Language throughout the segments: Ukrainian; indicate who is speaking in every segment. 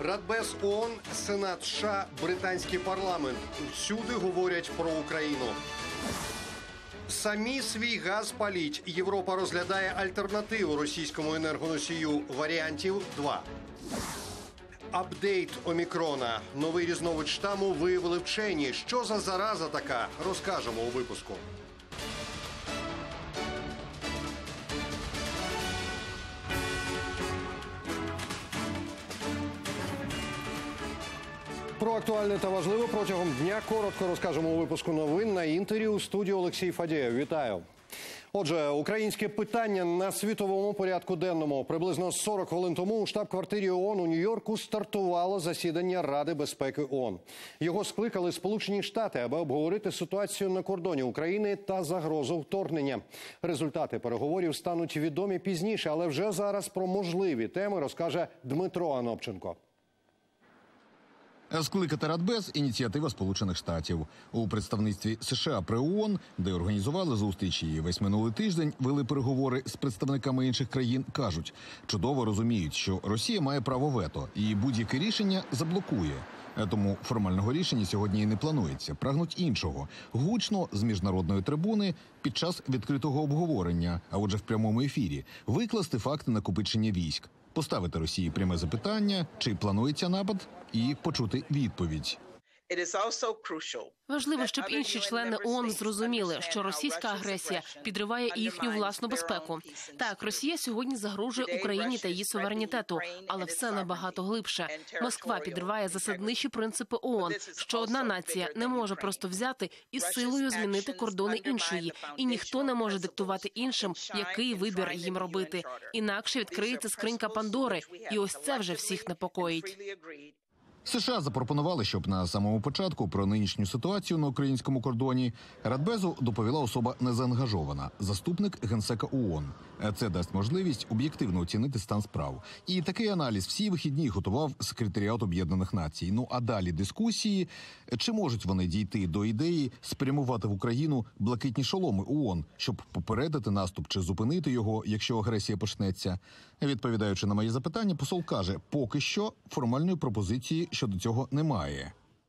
Speaker 1: Радбез ООН, Сенат США, британський парламент. Всюди говорять про Україну. Самі свій газ паліть. Європа розглядає альтернативу російському енергоносію. Варіантів 2. Апдейт омікрона. Новий різновид штаму виявили вчені. Що за зараза така? Розкажемо у випуску. Про актуальне та важливе протягом дня коротко розкажемо у випуску новин на Інтері. У студії Олексій Фадєєв. Вітаю. Отже, українське питання на світовому порядку денному. Приблизно 40 хвилин тому у штаб-квартирі ООН у Нью-Йорку стартувало засідання Ради безпеки ООН. Його скликали Сполучені Штати, аби обговорити ситуацію на кордоні України та загрозу вторгнення. Результати переговорів стануть відомі пізніше, але вже зараз про можливі теми розкаже Дмитро Анопченко.
Speaker 2: Скликати Радбез – ініціатива Сполучених Штатів. У представництві США при ООН, де організували зустрічі і весь минулий тиждень вели переговори з представниками інших країн, кажуть, чудово розуміють, що Росія має право вето і будь-яке рішення заблокує. Тому формального рішення сьогодні і не планується. Прагнуть іншого. Гучно, з міжнародної трибуни, під час відкритого обговорення, а отже в прямому ефірі, викласти факти накопичення військ. Поставити Росії пряме запитання, чи планується напад, і почути відповідь.
Speaker 3: Важливо, щоб інші члени ООН зрозуміли, що російська агресія підриває їхню власну безпеку. Так, Росія сьогодні загрожує Україні та її суверенітету, але все набагато глибше. Москва підриває засадничі принципи ООН, що одна нація не може просто взяти і силою змінити кордони іншої, і ніхто не може диктувати іншим, який вибір їм робити. Інакше відкриється скринька Пандори, і ось це вже всіх непокоїть.
Speaker 2: США запропонували, щоб на самому початку про нинішню ситуацію на українському кордоні Радбезу доповіла особа незаангажована – заступник генсека ООН. Це дасть можливість об'єктивно оцінити стан справ. І такий аналіз всі вихідні готував Секретаріат Об'єднаних Націй. Ну а далі дискусії, чи можуть вони дійти до ідеї спрямувати в Україну блакитні шоломи ООН, щоб попередити наступ чи зупинити його, якщо агресія почнеться. Відповідаючи на мої запитання, посол каже, поки що формальної пропозиції щодо цього немає.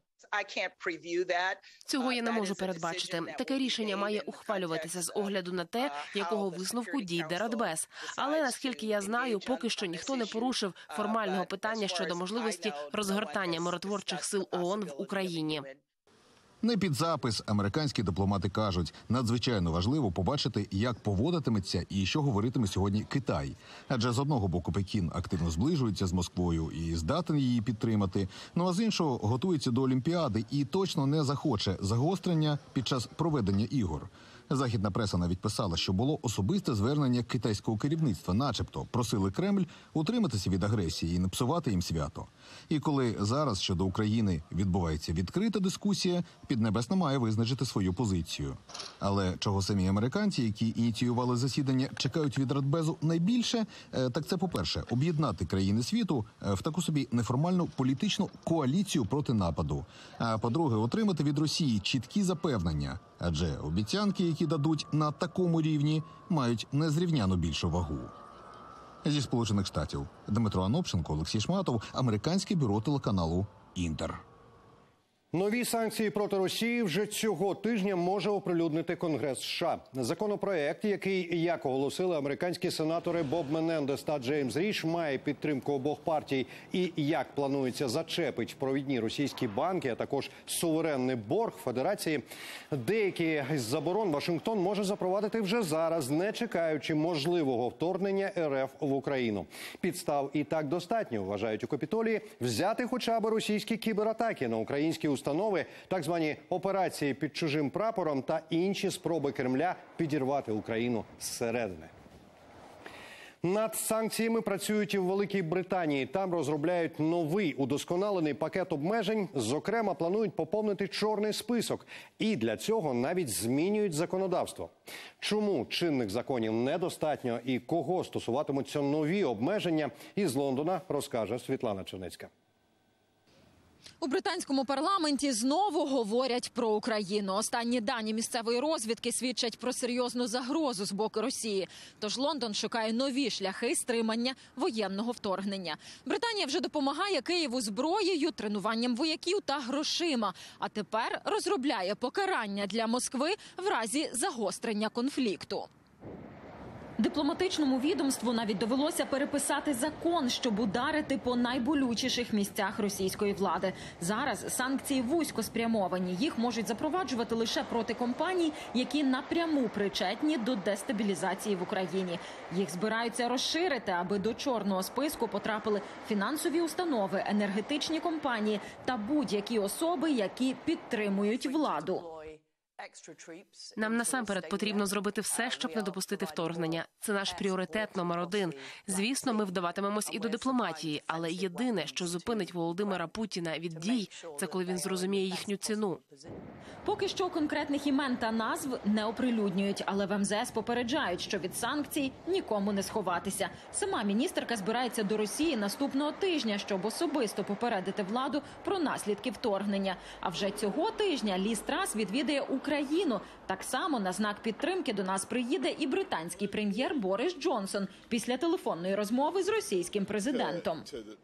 Speaker 3: Цього я не можу передбачити. Таке рішення має ухвалюватися з огляду на те, якого висновку дійде Радбез. Але, наскільки я знаю, поки що ніхто не порушив формального питання щодо можливості розгортання миротворчих сил ООН в Україні.
Speaker 2: Не під запис американські дипломати кажуть, надзвичайно важливо побачити, як поводитиметься і що говоритиме сьогодні Китай. Адже з одного боку Пекін активно зближується з Москвою і здатен її підтримати, ну а з іншого готується до Олімпіади і точно не захоче загострення під час проведення ігор. Західна преса навіть писала, що було особисте звернення китайського керівництва, начебто просили Кремль утриматися від агресії і не псувати їм свято. І коли зараз щодо України відбувається відкрита дискусія, Піднебесна має визначити свою позицію. Але чого самі американці, які ініціювали засідання, чекають від Радбезу найбільше, так це, по-перше, об'єднати країни світу в таку собі неформальну політичну коаліцію проти нападу. А по-друге, отримати від Росії чіткі запевнення. Адже обіцянки, які дадуть на такому рівні, мають незрівняно більшу вагу. Зі Сполучених Штатів. Дмитро Анопченко, Олексій Шматов, американське бюро телеканалу «Інтер».
Speaker 1: Нові санкції проти Росії вже цього тижня може оприлюднити Конгрес США. Законопроект, який, як оголосили американські сенатори Боб Менендес та Джеймс Ріш, має підтримку обох партій і, як планується, зачепить провідні російські банки, а також суверенний борг Федерації. Деякі з заборон Вашингтон може запровадити вже зараз, не чекаючи можливого вторгнення РФ в Україну. Підстав і так достатньо, вважають у Капітолії, взяти хоча б російські кібератаки на українські установи, так звані операції під чужим прапором та інші спроби Кремля підірвати Україну зсередини. Над санкціями працюють і в Великій Британії. Там розробляють новий удосконалений пакет обмежень. Зокрема, планують поповнити чорний список. І для цього навіть змінюють законодавство. Чому чинних законів недостатньо і кого стосуватимуться нові обмеження, із Лондона розкаже Світлана Чернецька.
Speaker 4: У британському парламенті знову говорять про Україну. Останні дані місцевої розвідки свідчать про серйозну загрозу з боку Росії. Тож Лондон шукає нові шляхи стримання воєнного вторгнення. Британія вже допомагає Києву зброєю, тренуванням вояків та грошима. А тепер розробляє покарання для Москви в разі загострення конфлікту. Дипломатичному відомству навіть довелося переписати закон, щоб ударити по найболючіших місцях російської влади. Зараз санкції вузько спрямовані. Їх можуть запроваджувати лише проти компаній, які напряму причетні до дестабілізації в Україні. Їх збираються розширити, аби до чорного списку потрапили фінансові установи, енергетичні компанії та будь-які особи, які підтримують владу.
Speaker 3: Нам насамперед потрібно зробити все, щоб не допустити вторгнення. Це наш пріоритет номер 1. Звісно, ми вдаватимемось і до дипломатії, але єдине, що зупинить Володимира Путіна від дій, це коли він зрозуміє їхню ціну.
Speaker 4: Поки що конкретних імен та назв не оприлюднюють, але в МЗС попереджають, що від санкцій нікому не сховатися. Сама міністерка збирається до Росії наступного тижня, щоб особисто попередити владу про наслідки вторгнення. А вже цього тижня Лі Страс відвідає Україну. Так само на знак підтримки до нас приїде і британський прем'єр Борис Джонсон після телефонної розмови з російським президентом.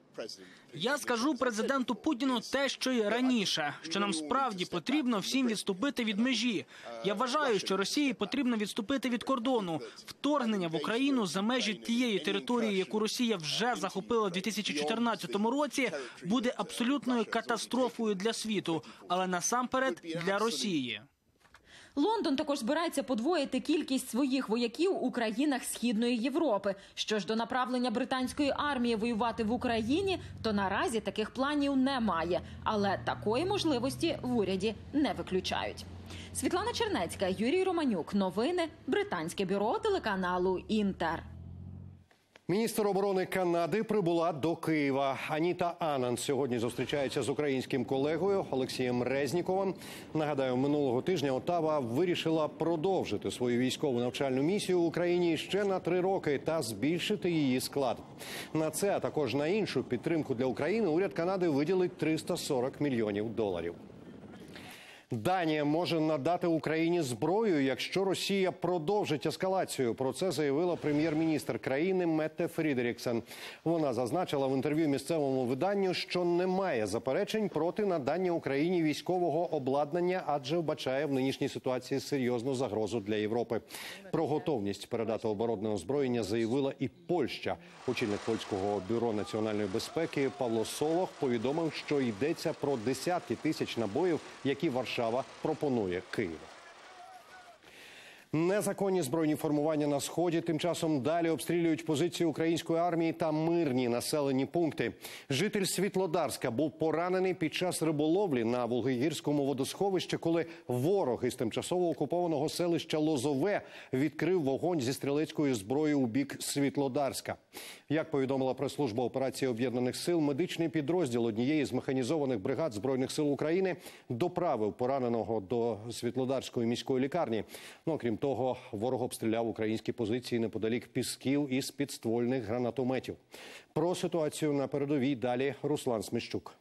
Speaker 5: Я скажу президенту Путіну те, що й раніше, що нам справді потрібно всім відступити від межі. Я вважаю, що Росії потрібно відступити від кордону. Вторгнення в Україну за межі тієї території, яку Росія вже захопила у 2014 році, буде абсолютною катастрофою для світу, але насамперед для Росії.
Speaker 4: Лондон також збирається подвоїти кількість своїх вояків у країнах Східної Європи. Що ж до направлення британської армії воювати в Україні, то наразі таких планів немає. Але такої можливості в уряді не виключають. Світлана Чернецька, Юрій Романюк. Новини. Британське бюро телеканалу «Інтер».
Speaker 1: Міністр оборони Канади прибула до Києва. Аніта Ананд сьогодні зустрічається з українським колегою Олексієм Резніковим. Нагадаю, минулого тижня Оттава вирішила продовжити свою військову навчальну місію в Україні ще на 3 роки та збільшити її склад. На це, а також на іншу підтримку для України уряд Канади виділить $340 мільйонів. Данія може надати Україні зброю, якщо Росія продовжить ескалацію. Про це заявила прем'єр-міністр країни Метте Фрідеріксен. Вона зазначила в інтерв'ю місцевому виданню, що немає заперечень проти надання Україні військового обладнання, адже вбачає в нинішній ситуації серйозну загрозу для Європи. Про готовність передати оборонне озброєння заявила і Польща. Очільник польського бюро національної безпеки Павло Солох повідомив, що йдеться про десятки тисяч набоїв, які Варшава пропонує Києву. Незаконні збройні формування на Сході тим часом далі обстрілюють позиції української армії та мирні населені пункти. Житель Світлодарська був поранений під час риболовлі на Волгогірському водосховищі, коли ворог із тимчасово окупованого селища Лозове відкрив вогонь зі стрілецької зброї у бік Світлодарська. Як повідомила прес-служба операції Об'єднаних сил, медичний підрозділ однієї з механізованих бригад Збройних сил України доправив пораненого до Світлодарської міської лікарні. Окрім того, ворог обстріляв українські позиції неподалік Пісків із підствольних гранатометів. Про ситуацію на передовій далі Руслан Сміщук.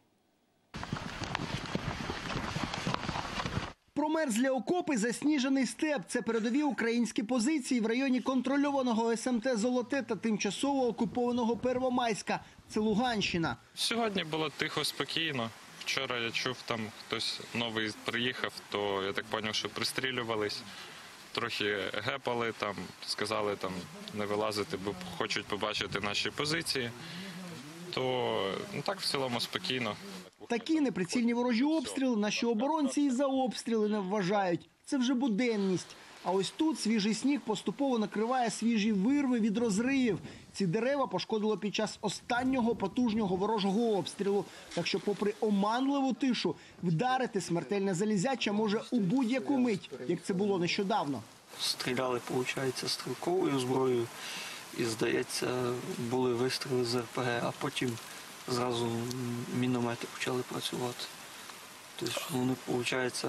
Speaker 6: Промерзлі окопи, засніжений степ – це передові українські позиції в районі контрольованого СМТ «Золоте» та тимчасово окупованого Первомайська. Це Луганщина.
Speaker 7: Сьогодні було тихо, спокійно. Вчора я чув, там хтось новий приїхав, то я так зрозумів, що пристрілювались. Трохи гепали, там, сказали там, не вилазити, бо хочуть побачити наші позиції. То так в цілому спокійно.
Speaker 6: Такі неприцільні ворожі обстріли наші оборонці і за обстріли не вважають. Це вже буденність. А ось тут свіжий сніг поступово накриває свіжі вирви від розривів. Ці дерева пошкодило під час останнього потужного ворожого обстрілу. Так що попри оманливу тишу, вдарити смертельне залізяча може у будь-яку мить, як це було нещодавно.
Speaker 8: Стріляли, виходить, стрілковою зброєю і, здається, були вистріли з РПГ, а потім зразу міномети почали працювати. Тобто вони, виходить,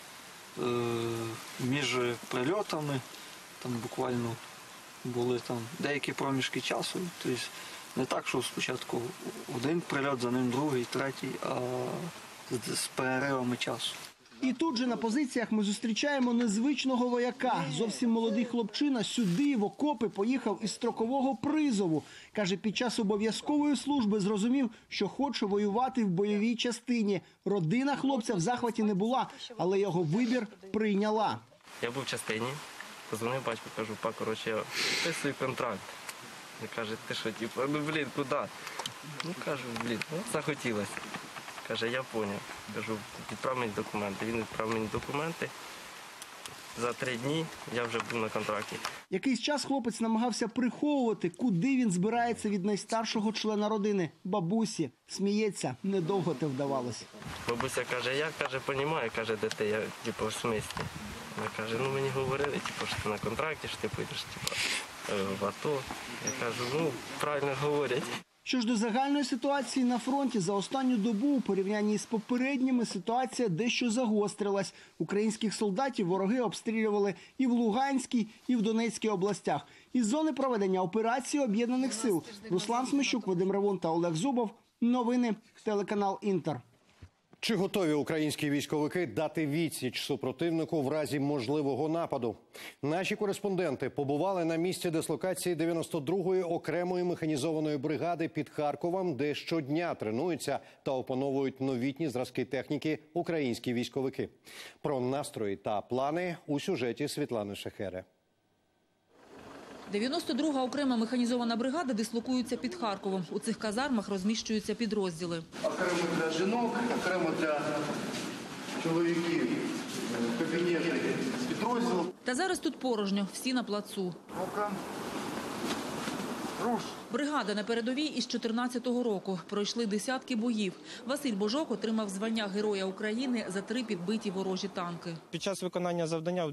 Speaker 8: між прильотами там буквально були там деякі проміжки часу. Тобто Не так, що спочатку один прильот, за ним другий, третій, а з переривами часу.
Speaker 6: І тут же на позиціях ми зустрічаємо незвичного вояка. Зовсім молодий хлопчина сюди, в окопи, поїхав із строкового призову. Каже, під час обов'язкової служби зрозумів, що хоче воювати в бойовій частині. Родина хлопця в захваті не була, але його вибір прийняла.
Speaker 9: Я був в частині, позвонив батьку, кажу, коротше, я підписую контракт. Він каже, ти що, куди? Кажу, захотілося. Каже, я поняв. Кажу, відправ мені документи. Він відправив мені документи. За 3 дні я вже був на контракті.
Speaker 6: Якийсь час хлопець намагався приховувати, куди він збирається від найстаршого члена родини – бабусі. Сміється, недовго те вдавалося.
Speaker 9: Бабуся каже, я, понімаю, каже, де ти, я, в смислі. Вона каже, мені говорили, що ти на контракті, що ти поїдеш, в АТО. Я кажу, правильно говорять.
Speaker 6: Що ж до загальної ситуації на фронті, за останню добу у порівнянні з попередніми ситуація дещо загострилась. Українських солдатів вороги обстрілювали і в Луганській, і в Донецькій областях. Із зони проведення операції Об'єднаних сил. Руслан Смещук, Вадим Ревун та Олег Зубов. Новини. Телеканал «Інтер».
Speaker 1: Чи готові українські військовики дати відсіч супротивнику в разі можливого нападу? Наші кореспонденти побували на місці дислокації 92-ї окремої механізованої бригади під Харковом, де щодня тренуються та опановують новітні зразки техніки українські військовики. Про настрої та плани у сюжеті Світлани Шехери.
Speaker 10: 92-га окрема механізована бригада дислокується під Харковом. У цих казармах розміщуються підрозділи.
Speaker 11: Окремо для жінок, окремо для чоловіків, кабінети підрозділів.
Speaker 10: Та зараз тут порожньо, всі на плацу. Бригада на передовій із 14-го року. Пройшли десятки боїв. Василь Божок отримав звання Героя України за 3 підбиті ворожі танки.
Speaker 12: Під час виконання завдання у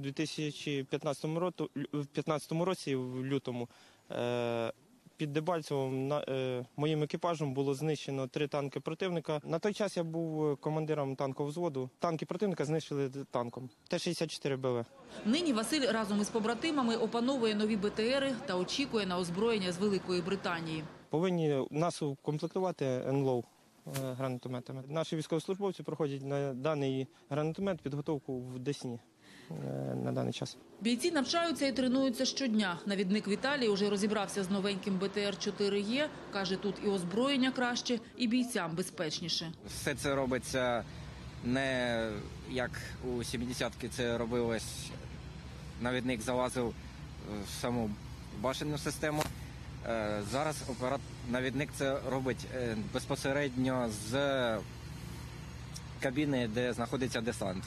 Speaker 12: 2015 році, в лютому, під Дебальцевим моїм екіпажем було знищено 3 танки противника. На той час я був командиром танкового взводу. Танки противника знищили танком. Т-64 БВ.
Speaker 10: Нині Василь разом із побратимами опановує нові БТРи та очікує на озброєння з Великої Британії.
Speaker 12: Повинні нас укомплектувати НЛО гранатометами. Наші військовослужбовці проходять на даний гранатомет підготовку в Десні на даний час.
Speaker 10: Бійці навчаються і тренуються щодня. Навідник Віталій уже розібрався з новеньким БТР-4Е. Каже, тут і озброєння краще, і бійцям безпечніше.
Speaker 13: Все це робиться не як у 70-ки це робилось. Навідник залазив в саму башенну систему. Зараз навідник це робить безпосередньо з кабіни, де знаходиться десант.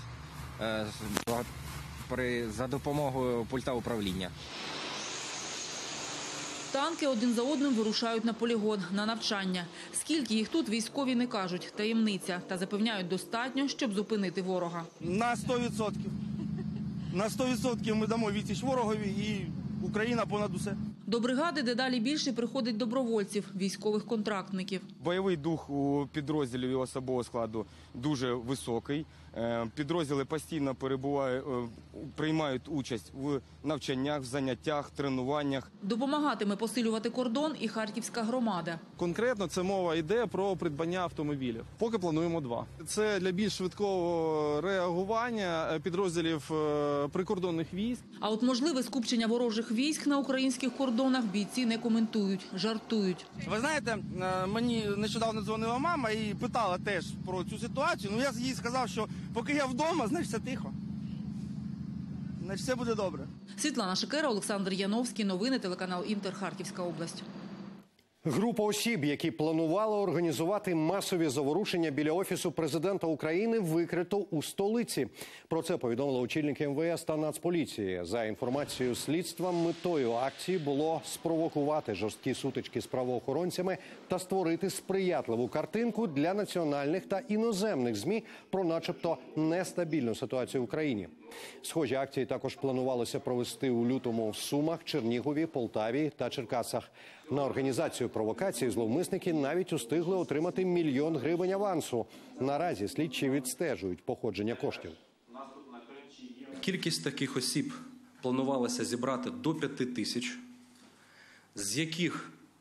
Speaker 13: За допомогою пульта управління.
Speaker 10: Танки один за одним вирушають на полігон, на навчання. Скільки їх тут, військові не кажуть. Таємниця. Та запевняють, достатньо, щоб зупинити ворога.
Speaker 14: На 100%. На 100% ми дамо відсіч ворогові і Україна понад усе.
Speaker 10: До бригади дедалі більше приходить добровольців, військових контрактників.
Speaker 15: Бойовий дух у підрозділів і особового складу дуже високий. Підрозділи постійно приймають участь в навчаннях, в заняттях, тренуваннях.
Speaker 10: Допомагатиме посилювати кордон і харківська громада.
Speaker 16: Конкретно це мова йде про придбання автомобілів. Поки плануємо 2. Це для більш швидкого реагування підрозділів прикордонних військ.
Speaker 10: А от можливе скупчення ворожих військ на українських кордонах бійці не коментують, жартують.
Speaker 14: Ви знаєте, мені нещодавно дзвонила мама і питала теж про цю ситуацію. Я їй сказав, що поки я вдома, значить все тихо. Значить все буде добре.
Speaker 10: Світлана Шекера, Олександр Яновський. Новини, телеканал «Інтер», Харківська область.
Speaker 1: Група осіб, які планували організувати масові заворушення біля Офісу президента України, викрито у столиці. Про це повідомили очільники МВС та Нацполіції. За інформацією слідства, метою акції було спровокувати жорсткі сутички з правоохоронцями та створити сприятливу картинку для національних та іноземних ЗМІ про начебто нестабільну ситуацію в Україні. Схожі акції також планувалося провести у лютому в Сумах, Чернігові, Полтаві та Черкасах. На організацію провокації зловмисники навіть устигли отримати $1 мільйон авансу. Наразі слідчі відстежують походження коштів.
Speaker 17: Кількість таких осіб планувалося зібрати до 5 тисяч, з яких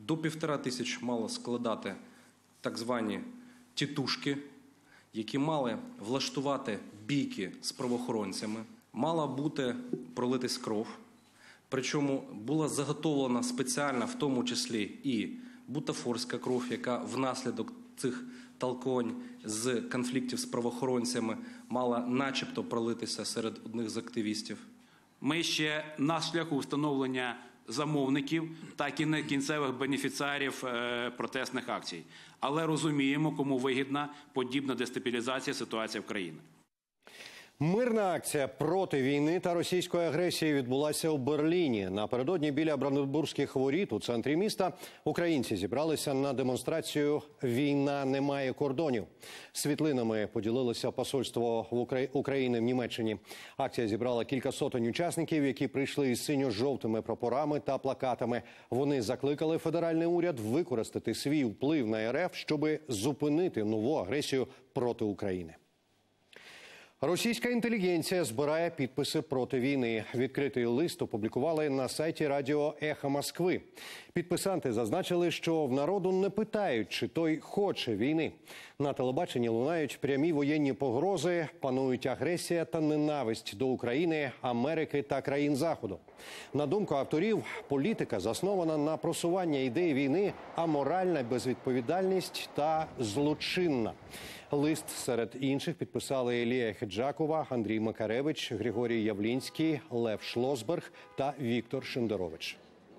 Speaker 17: До 1500 мало складати так звані тітушки, які мали влаштувати бійки з правоохоронцями, мала бути пролитись кров. Причому була заготовлена спеціальна, в тому числі і бутафорська кров, яка внаслідок цих толкувань з конфліктів з правоохоронцями мала начебто пролитися серед одних з активістів.
Speaker 18: Ми ще на шляху встановлення замовників, так і кінцевих бенефіціарів протестних акцій. Але розуміємо, кому вигідна подібна дестабілізація ситуації в країні.
Speaker 1: Мирна акція проти війни та російської агресії відбулася у Берліні. Напередодні біля Бранденбурзьких воріт у центрі міста українці зібралися на демонстрацію «Війна не має кордонів». Світлинами поділилося посольство України в Німеччині. Акція зібрала кілька сотень учасників, які прийшли із синьо-жовтими прапорами та плакатами. Вони закликали федеральний уряд використати свій вплив на РФ, щоб зупинити нову агресію проти України. Російська інтелігенція збирає підписи проти війни. Відкритий лист опублікували на сайті радіо «Ехо Москви». Підписанти зазначили, що в народу не питають, чи той хоче війни. На телебаченні лунають прямі воєнні погрози, панують агресія та ненависть до України, Америки та країн Заходу. На думку авторів, політика заснована на просуванні ідеї війни, аморальна безвідповідальність та злочинна. Лист серед інших підписали Елія Хеджакова, Андрій Макаревич, Григорій Явлінський, Лев Шлосберг та Віктор Шендерович.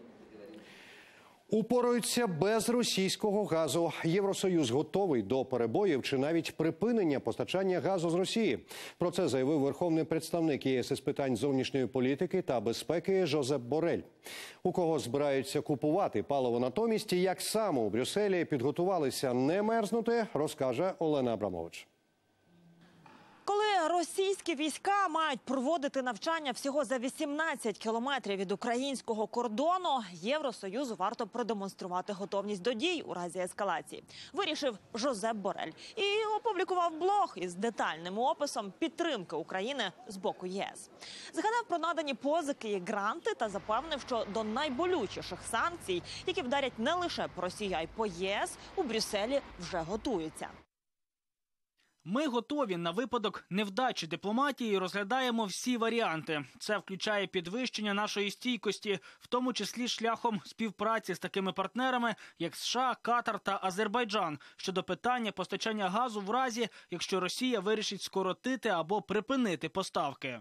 Speaker 1: Упораються без російського газу. Євросоюз готовий до перебоїв чи навіть припинення постачання газу з Росії. Про це заявив верховний представник ЄС із питань зовнішньої політики та безпеки Жозеп Борель. У кого збираються купувати паливо натомість і як саме у Брюсселі підготувалися не мерзнути, розкаже Олена Абрамович.
Speaker 19: Коли російські війська мають проводити навчання всього за 18 кілометрів від українського кордону, Євросоюзу варто продемонструвати готовність до дій у разі ескалації, вирішив Жозеп Борель. І опублікував блог із детальним описом підтримки України з боку ЄС. Згадав про надані позики і гранти та запевнив, що до найболючіших санкцій, які вдарять не лише по Росії, а й по ЄС, у Брюсселі вже готуються.
Speaker 5: Ми готові на випадок невдачі дипломатії і розглядаємо всі варіанти. Це включає підвищення нашої стійкості, в тому числі шляхом співпраці з такими партнерами, як США, Катар та Азербайджан, щодо питання постачання газу в разі, якщо Росія вирішить скоротити або припинити поставки.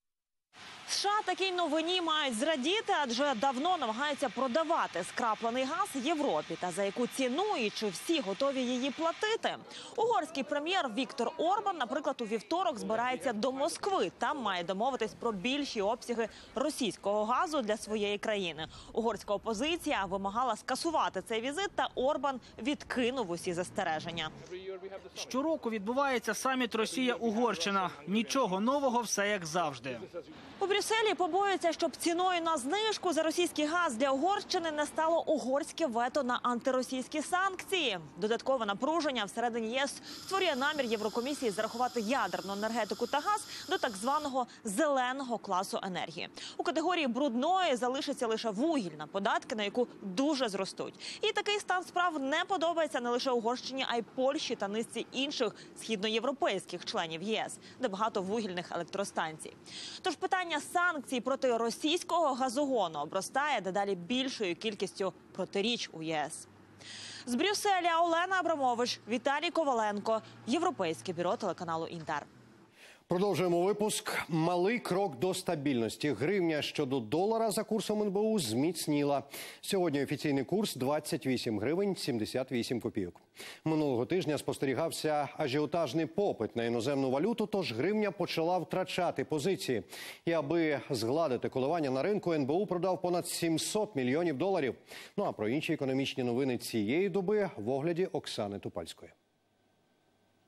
Speaker 19: США такій новині мають зрадіти, адже давно намагаються продавати скраплений газ Європі. Та за яку ціну і чи всі готові її платити? Угорський прем'єр Віктор Орбан, наприклад, у вівторок збирається до Москви. Там має домовитись про більші обсяги російського газу для своєї країни. Угорська опозиція вимагала скасувати цей візит, та Орбан відкинув усі застереження.
Speaker 5: Щороку відбувається саміт Росія-Угорщина. Нічого нового, все як завжди.
Speaker 19: У Брюсселі побоюються, щоб ціною на знижку за російський газ для Угорщини не стало угорське вето на антиросійські санкції. Додаткове напруження всередині ЄС створює намір Єврокомісії зарахувати ядерну енергетику та газ до так званого «зеленого класу енергії». У категорії брудної залишиться лише вугільна, податки на яку дуже зростуть. І такий стан справ не подобається не лише Угорщині, а й Польщі та низці інших східноєвропейських членів ЄС, де багато вугільних електростанцій. Тож питання санкцій проти російського газогону обростає дедалі більшою кількістю протиріч у ЄС. З Брюсселя Олена Абрамович, Віталій Коваленко, Європейське бюро телеканалу «Інтер».
Speaker 1: Продовжуємо випуск. Малий крок до стабільності. Гривня щодо долара за курсом НБУ зміцніла. Сьогодні офіційний курс 28 гривень 78 копійок. Минулого тижня спостерігався ажіотажний попит на іноземну валюту, тож гривня почала втрачати позиції. І аби згладити коливання на ринку, НБУ продав понад 700 мільйонів доларів. Ну а про інші економічні новини цієї доби в огляді Оксани Тупальської.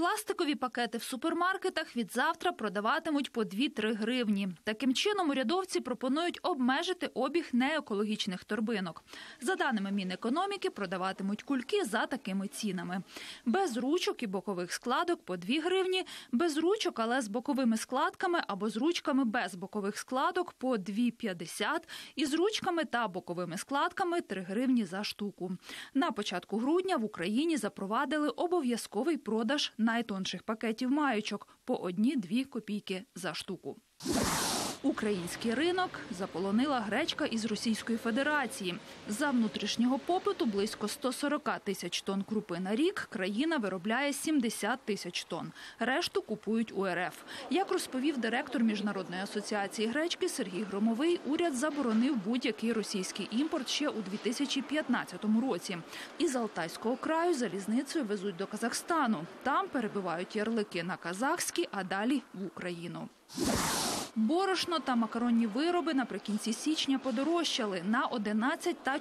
Speaker 20: Пластикові пакети в супермаркетах від завтра продаватимуть по 2-3 гривні. Таким чином, урядовці пропонують обмежити обіг неекологічних торбинок. За даними Мінекономіки, продаватимуть кульки за такими цінами. Без ручок і бокових складок по 2 гривні, без ручок, але з боковими складками або з ручками без бокових складок по 2,50 і з ручками та боковими складками 3 гривні за штуку. На початку грудня в Україні запровадили обов'язковий продаж найтонших пакетів маючок по 1-2 копійки за штуку. Український ринок заполонила гречка із Російської Федерації. За внутрішнього попиту близько 140 тисяч тонн крупи на рік країна виробляє 70 тисяч тонн. Решту купують у РФ. Як розповів директор Міжнародної асоціації гречки Сергій Громовий, уряд заборонив будь-який російський імпорт ще у 2015 році. Із Алтайського краю залізницею везуть до Казахстану. Там перебивають ярлики на казахські, а далі в Україну. Борошно та макаронні вироби наприкінці січня подорожчали на 11 та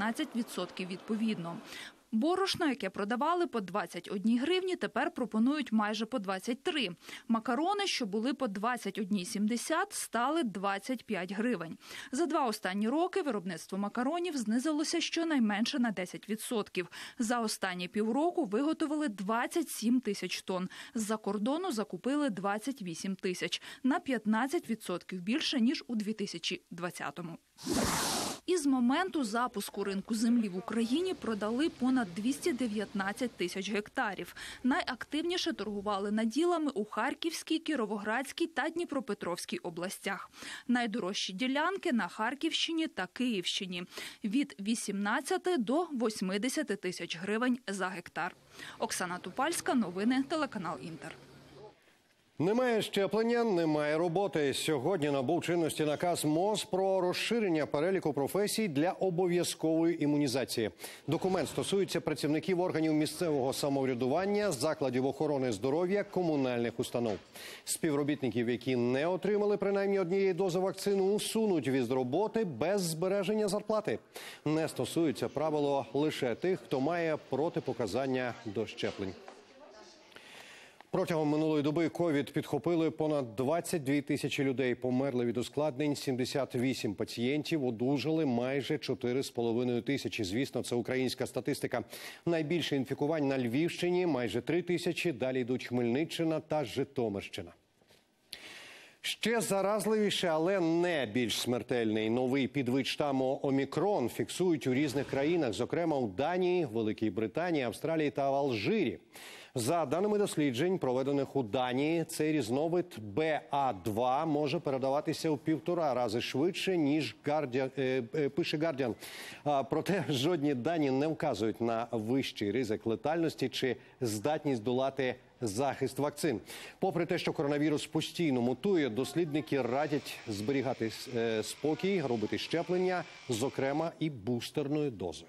Speaker 20: 14% відповідно. Борошно, яке продавали по 21 гривні, тепер пропонують майже по 23. Макарони, що були по 21,70, стали 25 гривень. За 2 останні роки виробництво макаронів знизилося щонайменше на 10%. За останні півроку виготовили 27 тисяч тонн. З-за кордону закупили 28 тисяч. На 15% більше, ніж у 2020-му. Із моменту запуску ринку землі в Україні продали понад 219 тисяч гектарів. Найактивніше торгували наділами у Харківській, Кіровоградській та Дніпропетровській областях. Найдорожчі ділянки на Харківщині та Київщині – від 18 до 80 тисяч гривень за гектар. Оксана Тупальська, новини, телеканал «Інтер».
Speaker 1: Немає щеплення, немає роботи. Сьогодні набув чинності наказ МОЗ про розширення переліку професій для обов'язкової імунізації. Документ стосується працівників органів місцевого самоврядування, закладів охорони здоров'я, комунальних установ. Співробітників, які не отримали принаймні однієї дози вакцини, усунуть від роботи без збереження зарплати. Не стосується правило лише тих, хто має протипоказання до щеплень. Протягом минулої доби ковід підхопили понад 22 тисячі людей. Померли від ускладнень 78 пацієнтів, одужали майже 4,5 тисячі. Звісно, це українська статистика. Найбільше інфікувань на Львівщині – майже 3 тисячі. Далі йдуть Хмельниччина та Житомирщина. Ще заразливіше, але не більш смертельний. Новий підвид штаму «Омікрон» фіксують у різних країнах, зокрема у Данії, Великій Британії, Австралії та Алжирі. За даними досліджень, проведених у Данії, цей різновид БА2 може передаватися у 1,5 рази швидше, ніж пише Guardian. Проте жодні дані не вказують на вищий ризик летальності чи здатність долати захист вакцин. Попри те, що коронавірус постійно мутує, дослідники радять зберігати спокій, робити щеплення, зокрема і бустерною дозою.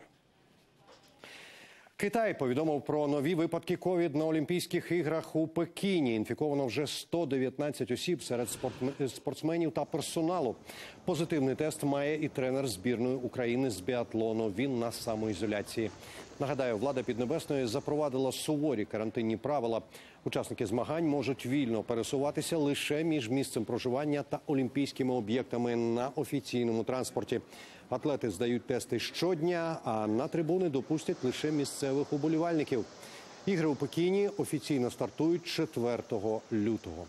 Speaker 1: Китай повідомив про нові випадки ковід на Олімпійських іграх у Пекіні. Інфіковано вже 119 осіб серед спортсменів та персоналу. Позитивний тест має і тренер збірної України з біатлону. Він на самоізоляції. Нагадаю, влада Піднебесної запровадила суворі карантинні правила. Учасники змагань можуть вільно пересуватися лише між місцем проживання та олімпійськими об'єктами на офіційному транспорті. Атлети здають тести щодня, а на трибуни допустять лише місцевих уболівальників. Ігри у Пекіні офіційно стартують 4 лютого.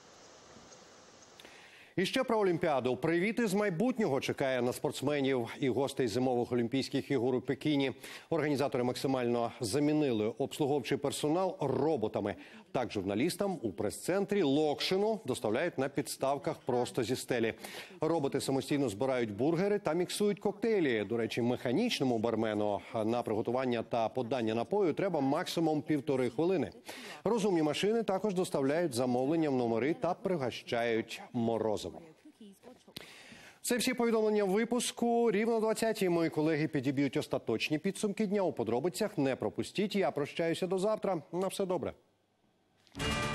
Speaker 1: І ще про Олімпіаду. Привіт із майбутнього чекає на спортсменів і гостей зимових Олімпійських ігор у Пекіні. Організатори максимально замінили обслуговуючий персонал роботами. Так, журналістам у прес-центрі локшину доставляють на підставках просто зі стелі. Роботи самостійно збирають бургери та міксують коктейлі. До речі, механічному бармену на приготування та подання напою треба максимум 1,5 хвилини. Розумні машини також доставляють замовлення в номери та пригощають морозивом. Це всі повідомлення в випуску. Рівно о 20-й мої колеги підіб'ють остаточні підсумки дня. У подробицях не пропустіть. Я прощаюся до завтра. На все добре.